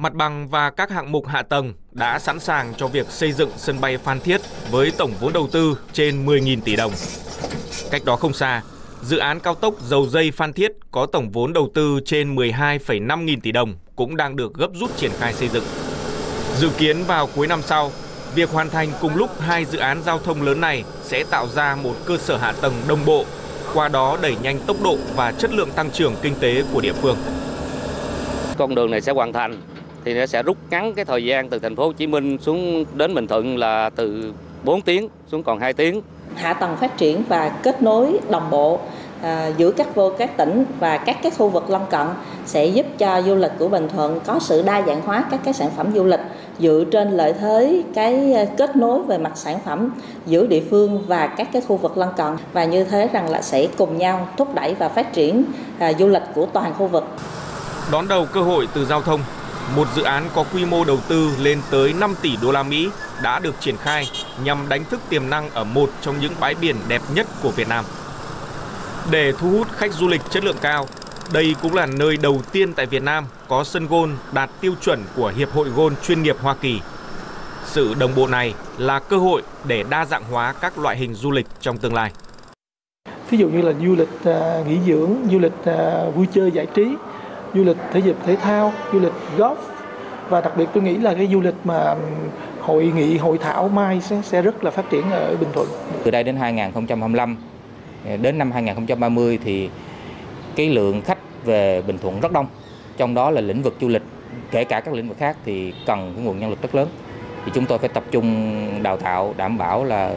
Mặt bằng và các hạng mục hạ tầng đã sẵn sàng cho việc xây dựng sân bay Phan Thiết với tổng vốn đầu tư trên 10.000 tỷ đồng. Cách đó không xa, dự án cao tốc dầu dây Phan Thiết có tổng vốn đầu tư trên 12,5 nghìn tỷ đồng cũng đang được gấp rút triển khai xây dựng. Dự kiến vào cuối năm sau, việc hoàn thành cùng lúc hai dự án giao thông lớn này sẽ tạo ra một cơ sở hạ tầng đồng bộ, qua đó đẩy nhanh tốc độ và chất lượng tăng trưởng kinh tế của địa phương. Con đường này sẽ hoàn thành thì nó sẽ rút ngắn cái thời gian từ thành phố Hồ Chí Minh xuống đến Bình Thuận là từ 4 tiếng xuống còn 2 tiếng. Hạ tầng phát triển và kết nối đồng bộ giữa các tỉnh và các cái khu vực lân cận sẽ giúp cho du lịch của Bình Thuận có sự đa dạng hóa các cái sản phẩm du lịch dựa trên lợi thế cái kết nối về mặt sản phẩm giữa địa phương và các cái khu vực lân cận, và như thế rằng là sẽ cùng nhau thúc đẩy và phát triển du lịch của toàn khu vực. Đón đầu cơ hội từ giao thông, một dự án có quy mô đầu tư lên tới 5 tỷ đô la Mỹ đã được triển khai nhằm đánh thức tiềm năng ở một trong những bãi biển đẹp nhất của Việt Nam. Để thu hút khách du lịch chất lượng cao, đây cũng là nơi đầu tiên tại Việt Nam có sân golf đạt tiêu chuẩn của Hiệp hội Golf chuyên nghiệp Hoa Kỳ. Sự đồng bộ này là cơ hội để đa dạng hóa các loại hình du lịch trong tương lai. Ví dụ như là du lịch nghỉ dưỡng, du lịch vui chơi giải trí, du lịch thể dục thể thao, du lịch golf, và đặc biệt tôi nghĩ là cái du lịch mà hội nghị, hội thảo mai sẽ rất là phát triển ở Bình Thuận. Từ đây đến 2025, đến năm 2030 thì cái lượng khách về Bình Thuận rất đông, trong đó là lĩnh vực du lịch, kể cả các lĩnh vực khác thì cần cái nguồn nhân lực rất lớn. Thì chúng tôi phải tập trung đào tạo đảm bảo là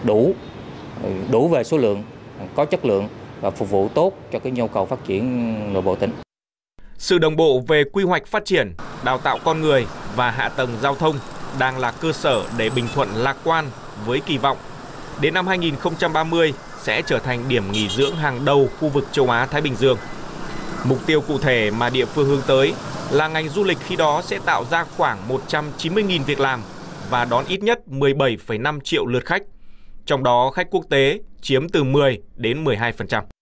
đủ về số lượng, có chất lượng và phục vụ tốt cho cái nhu cầu phát triển nội bộ tỉnh. Sự đồng bộ về quy hoạch phát triển, đào tạo con người và hạ tầng giao thông đang là cơ sở để Bình Thuận lạc quan với kỳ vọng đến năm 2030 sẽ trở thành điểm nghỉ dưỡng hàng đầu khu vực châu Á-Thái Bình Dương. Mục tiêu cụ thể mà địa phương hướng tới là ngành du lịch khi đó sẽ tạo ra khoảng 190.000 việc làm và đón ít nhất 17,5 triệu lượt khách, trong đó khách quốc tế chiếm từ 10 đến 12%.